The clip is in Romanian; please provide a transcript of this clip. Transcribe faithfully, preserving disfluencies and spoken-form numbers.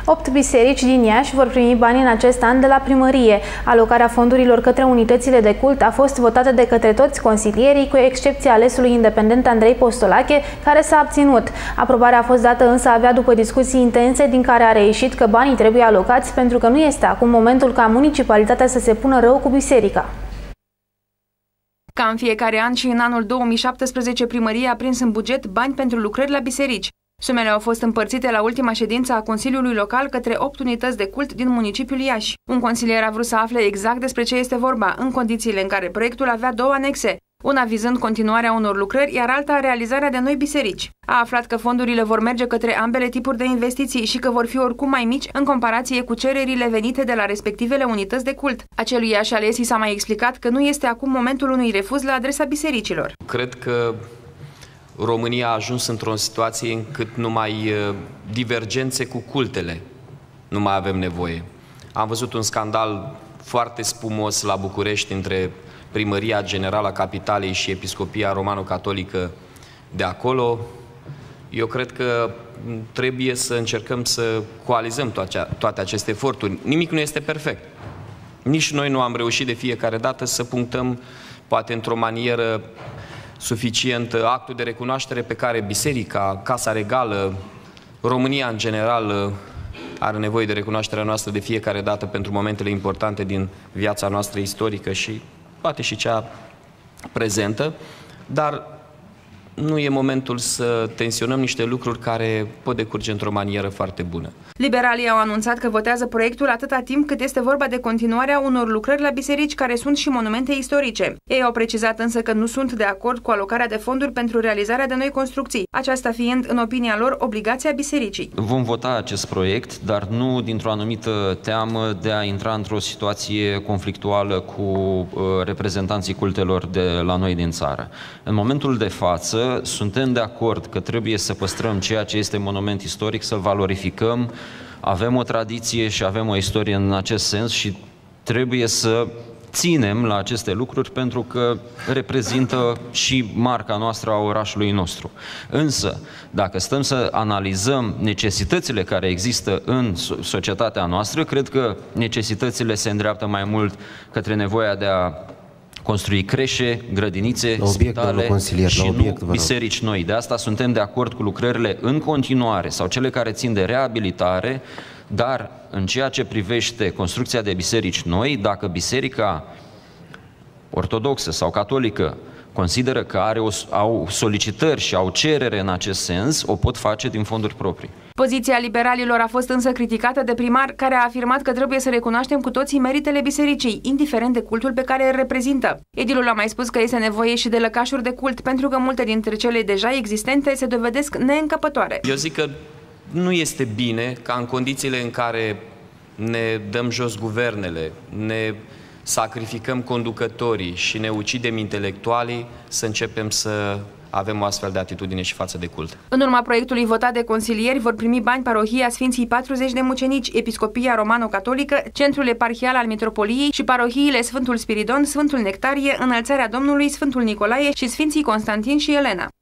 Opt biserici din Iași vor primi bani în acest an de la primărie. Alocarea fondurilor către unitățile de cult a fost votată de către toți consilierii, cu excepția alesului independent Andrei Postolache, care s-a abținut. Aprobarea a fost dată însă abia după discuții intense, din care a reieșit că banii trebuie alocați pentru că nu este acum momentul ca municipalitatea să se pună rău cu biserica. Ca în fiecare an și în anul două mii șaptesprezece, primăria a prins în buget bani pentru lucrări la biserici. Sumele au fost împărțite la ultima ședință a Consiliului Local către opt unități de cult din municipiul Iași. Un consilier a vrut să afle exact despre ce este vorba, în condițiile în care proiectul avea două anexe, una vizând continuarea unor lucrări, iar alta realizarea de noi biserici. A aflat că fondurile vor merge către ambele tipuri de investiții și că vor fi oricum mai mici în comparație cu cererile venite de la respectivele unități de cult. Acelui Iași Alesi s-a mai explicat că nu este acum momentul unui refuz la adresa bisericilor. Cred că România a ajuns într-o situație încât numai divergențe cu cultele nu mai avem nevoie. Am văzut un scandal foarte spumos la București între Primăria Generală a Capitalei și Episcopia Romano-Catolică de acolo. Eu cred că trebuie să încercăm să coalizăm toate aceste eforturi. Nimic nu este perfect. Nici noi nu am reușit de fiecare dată să punctăm, poate într-o manieră suficient, actul de recunoaștere pe care biserica, Casa Regală, România în general are nevoie de recunoașterea noastră de fiecare dată pentru momentele importante din viața noastră istorică și poate și cea prezentă, dar nu e momentul să tensionăm niște lucruri care pot decurge într-o manieră foarte bună. Liberalii au anunțat că votează proiectul atâta timp cât este vorba de continuarea unor lucrări la biserici care sunt și monumente istorice. Ei au precizat însă că nu sunt de acord cu alocarea de fonduri pentru realizarea de noi construcții, aceasta fiind, în opinia lor, obligația bisericii. Vom vota acest proiect, dar nu dintr-o anumită teamă de a intra într-o situație conflictuală cu uh, reprezentanții cultelor de la noi din țară. În momentul de față, suntem de acord că trebuie să păstrăm ceea ce este monument istoric, să-l valorificăm. Avem o tradiție și avem o istorie în acest sens și trebuie să ținem la aceste lucruri pentru că reprezintă și marca noastră a orașului nostru. Însă, dacă stăm să analizăm necesitățile care există în societatea noastră, cred că necesitățile se îndreaptă mai mult către nevoia de a construi creșe, grădinițe, obiect, spitale și obiect, nu biserici noi. De asta suntem de acord cu lucrările în continuare sau cele care țin de reabilitare, dar în ceea ce privește construcția de biserici noi, dacă biserica ortodoxă sau catolică consideră că are o, au solicitări și au cerere în acest sens, o pot face din fonduri proprii. Poziția liberalilor a fost însă criticată de primar, care a afirmat că trebuie să recunoaștem cu toții meritele bisericii, indiferent de cultul pe care îl reprezintă. Edilul a mai spus că este nevoie și de lăcașuri de cult, pentru că multe dintre cele deja existente se dovedesc neîncăpătoare. Eu zic că nu este bine ca în condițiile în care ne dăm jos guvernele, ne sacrificăm conducătorii și ne ucidem intelectualii, să începem să avem o astfel de atitudine și față de cult. În urma proiectului votat de consilieri vor primi bani parohia Sfinții patruzeci de Mucenici, Episcopia Romano-Catolică, Centrul Eparhial al Mitropoliei și parohiile Sfântul Spiridon, Sfântul Nectarie, Înălțarea Domnului, Sfântul Nicolae și Sfinții Constantin și Elena.